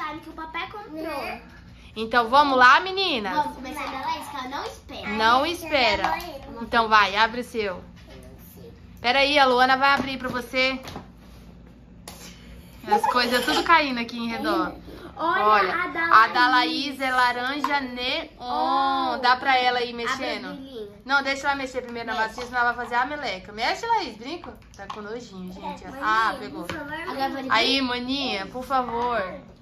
slime que o papai comprou. Então vamos lá, meninas? Vamos começar da Laís, que ela não espera. Não espera. Então vai, abre o seu. Peraí, a Luana vai abrir pra você. As coisas tudo caindo aqui em redor. Olha, a da Laís é laranja neon. Dá pra ela ir mexendo? Não, deixa ela mexer primeiro na massinha, senão ela vai fazer a meleca. Mexe, Laís, brinca. Tá com nojinho, gente. Ah, pegou. Aí, maninha, por favor.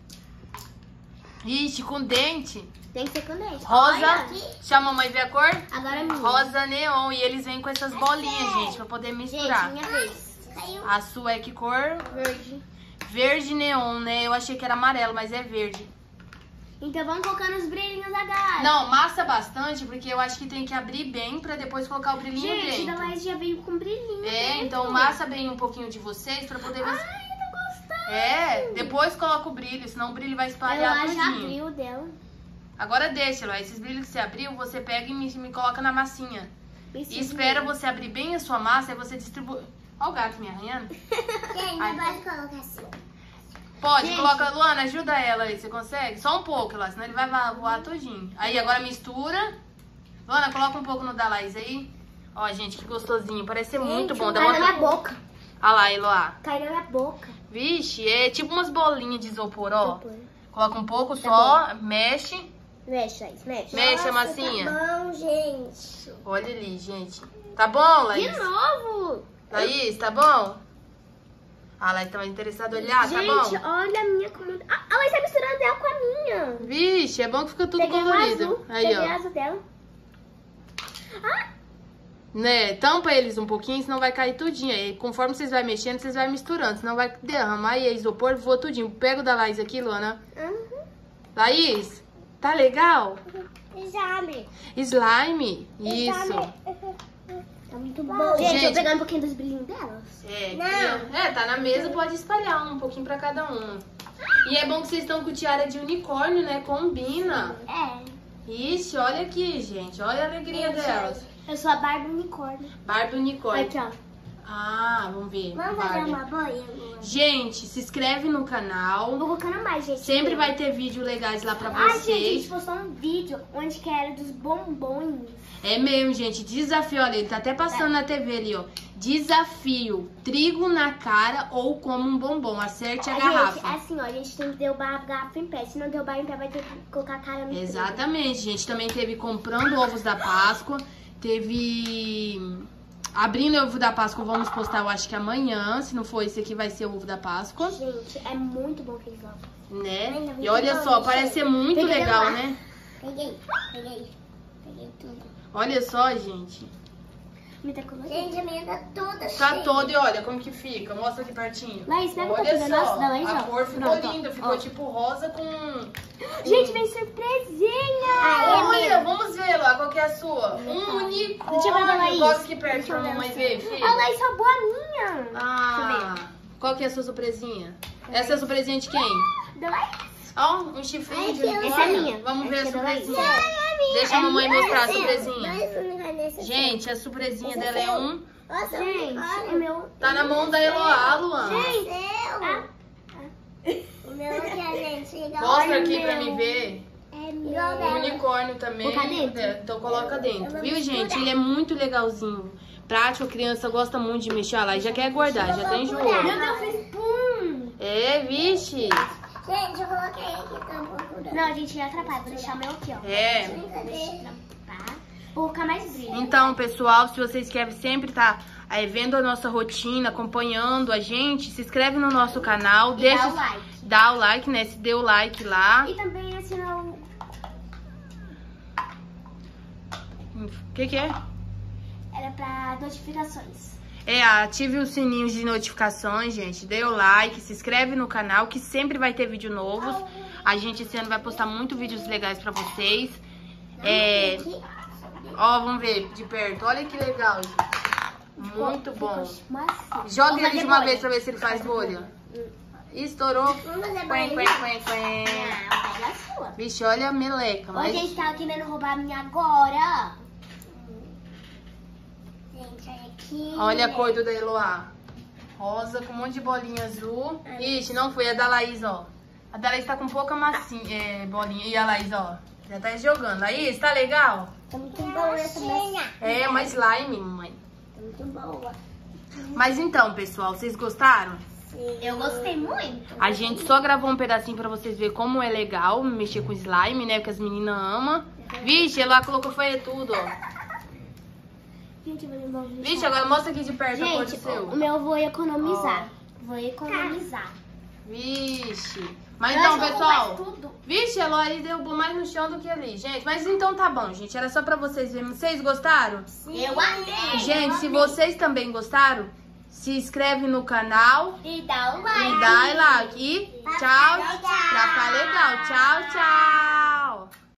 Ixi, com dente. Tem que ser com dente. Rosa. Deixa a mamãe ver a cor. Agora é minha. Rosa neon. E eles vêm com essas bolinhas, gente, pra poder misturar. Gente, minha vez. A sua é que cor? Verde. Verde neon, né? Eu achei que era amarelo, mas é verde. Então vamos colocando os brilhinhos agora. Não, massa bastante, porque eu acho que tem que abrir bem pra depois colocar o brilhinho Gente, dentro. a Laís já veio com brilhinho. É, então massa bem um pouquinho de vocês pra poder ver. Ai, eu tô gostando. É, depois coloca o brilho, senão o brilho vai espalhar Ela já tudinho. abriu dela. Agora deixa, Laís. Esses brilhos que você abriu, você pega e me coloca na massinha. E espera você abrir bem a sua massa e você distribui. Olha o gato me arranhando. Gente, pode colocar assim. Pode, Gente. coloca, Luana, ajuda ela aí, você consegue? Só um pouco, lá, senão ele vai voar todinho. Aí, agora mistura. Luana, coloca um pouco no da Laís aí. Ó, gente, que gostosinho, parece ser muito bom. Dá Cai na vontade... minha boca. Olha lá, Eloá. Cai na minha boca. Vixe, é tipo umas bolinhas de isopor, ó. Coloca um pouco só, mexe. Mexe, Laís, mexe. Mexe a massinha. Tá bom, gente. Olha ali, gente. Tá bom, Laís? De novo. Laís, tá bom? A Laís tá mais interessada em olhar, tá bom? Gente, olha a minha comida. A Laís tá misturando ela com a minha. Vixe, é bom que fica tudo Peguei o colorido. azul. Aí, Peguei ó. a azul dela. Ah, Né, tampa eles um pouquinho, senão vai cair tudinho. Aí, conforme vocês vão mexendo, vocês vão misturando, senão vai derramar e aí isopor voa tudinho. Pega o da Laís aqui, Luana. Laís, tá legal? Slime. Slime? Isso. Tá muito bom. Gente, eu Gente. vou pegar um pouquinho dos brilhinhos delas. Tá na mesa, pode espalhar um pouquinho pra cada um. E é bom que vocês estão com tiara de unicórnio, né? Combina. É. Ixi, olha aqui, gente. Olha a alegria delas. Eu sou a Barbie unicórnio. Barbie unicórnio. Aqui, ó. Ah, vamos ver. Vamos fazer Barbie. uma boia? Gente, se inscreve no canal. Vou colocando mais, gente. Sempre vai ter vídeo legais lá pra Ai, gente, a vocês. gente postou um vídeo onde que era dos bombons. É mesmo, gente. Desafio, olha, ele tá até passando na TV ali, ó. Desafio. Trigo na cara ou como um bombom. Acerte a garrafa. Gente, assim, ó, a gente tem que derrubar a garrafa em pé. Se não derrubar em pé, vai ter que colocar a cara no trigo. Exatamente, gente. Também teve comprando ovos da Páscoa. Teve abrindo o ovo da Páscoa. Vamos postar, eu acho que amanhã. Se não for esse aqui, vai ser o ovo da Páscoa. Gente, é muito bom aqueles ovos. Né? E olha só, parece ser muito Peguei legal, lá. né? Peguei tudo. Olha só, gente. Me tá colorido. Gente, a minha tá toda Tá todo e olha como que fica. Mostra aqui pertinho. Laís, pega olha a copinha só, nossa da Laís, a ó. cor ficou Pronto, ó. linda. Ficou Ó. tipo rosa com... Gente, vem surpresinha! Olha, vamos ver lá qual que é a sua. Um unicórnio. Deixa eu ver a da Laís. Coloca aqui perto Deixa eu pra ver mamãe a ver, sua. filho. A Laís roubou a minha. Ah, qual que é a sua surpresinha? Essa é a surpresinha de quem? Da Laís. Ó, um chifrinho de Essa é unicórnio. minha. Vamos ver a Essa é da Laís. surpresinha. Deixa a mamãe mostrar a surpresinha. Gente, Gente, a surpresinha dela é um... é meu... Tá na mão da Eloá, Luan. O meu aqui, gente. Mostra aqui pra mim ver. É O unicórnio também. Colocar dentro? É, então coloca dentro. Viu, gente? Ele é muito legalzinho. Prático, a criança gosta muito de mexer lá e já quer guardar, já tá enjoando. Meu Deus, fez pum! É, vixe. Gente, eu coloquei aqui, tá um pouco. Não, gente, atrapalha. Vou deixar o meu aqui, ó. É. Tá? Vou colocar mais brilho. Então, pessoal, se vocês querem sempre estar vendo a nossa rotina, acompanhando a gente, se inscreve no nosso canal. E Deixa, dá o like. Dá o like, né? Se deu o like lá. E também assinar o... O que é? Era pra notificações. Ative os sininhos de notificações, gente. Dê o like, se inscreve no canal, que sempre vai ter vídeo novos. A gente esse ano vai postar muito vídeos legais pra vocês. Ó, vamos ver de perto. Olha que legal, gente. Muito bom. Joga ele de uma vez pra ver se ele faz bolha. Estourou. Não, pega a sua. Vixe, olha a meleca. Ô, Mas... gente, tava querendo roubar a minha agora. Gente, olha aqui. Olha a cor do da Eloá. Rosa com um monte de bolinha azul. Ixi, não foi a da Laís, ó. A da Laís tá com pouca massinha, bolinha. E a Laís, ó, já tá jogando. Laís, tá legal? Tá muito boa essa massinha. É, uma slime, mamãe. Tá muito boa. Mas então, pessoal, vocês gostaram? Eu gostei muito. A gente só gravou um pedacinho pra vocês verem como é legal mexer com slime, né? Porque as meninas amam. Vixe, ela colocou foi tudo, ó. Vixe, agora mostra aqui de perto a cor do seu. O meu eu vou economizar. Vou economizar. Vixe. Mas então, pessoal, vixe, a Eloy derrubou mais no chão do que ali, gente. Mas então tá bom, gente. Era só pra vocês verem. Vocês gostaram? Eu amei. Gente, se vocês também gostaram, se inscreve no canal. E dá um like. E dá like. E tchau. Pra ficar legal. Tchau, tchau.